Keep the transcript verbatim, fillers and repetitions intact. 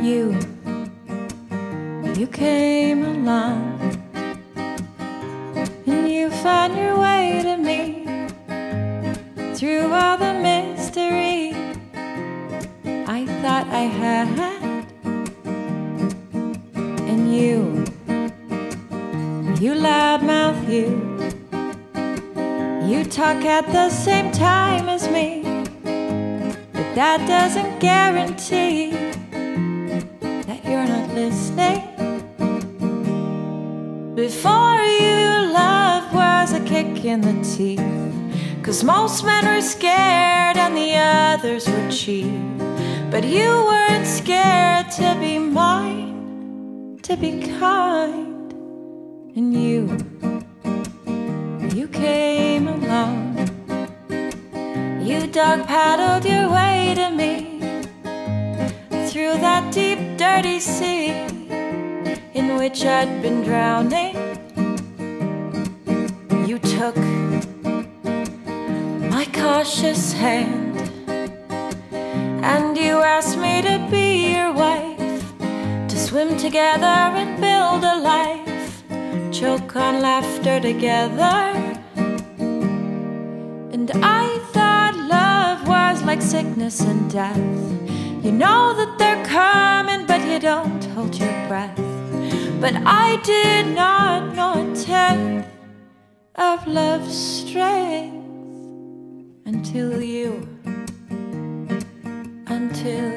you, you came along, and you found your way to me through all the mystery I thought I had. And you, you loudmouth you, you talk at the same time as me, but that doesn't guarantee that you're not listening. Before you, love was a kick in the teeth, 'cause most men were scared and the others were cheap. But you weren't scared to be mine, to be kind. And you, you came along, you dog paddled your way to me through that deep dirty sea in which I'd been drowning. You took my cautious hand and you asked me to be your wife, to swim together and build a life, choke on laughter together. And I thought love was like sickness and death. You know that they're coming, but you don't hold your breath. But I did not know a tenth of love's strength until you, until